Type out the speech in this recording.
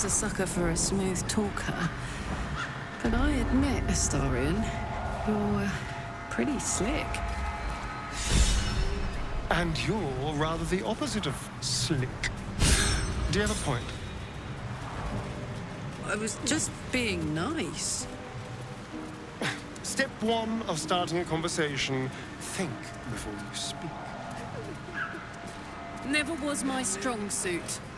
was a sucker for a smooth talker. But I admit, Astarion, you're pretty slick. And you're rather the opposite of slick. Do you have a point? I was just being nice. Step one of starting a conversation, think before you speak. Never was my strong suit.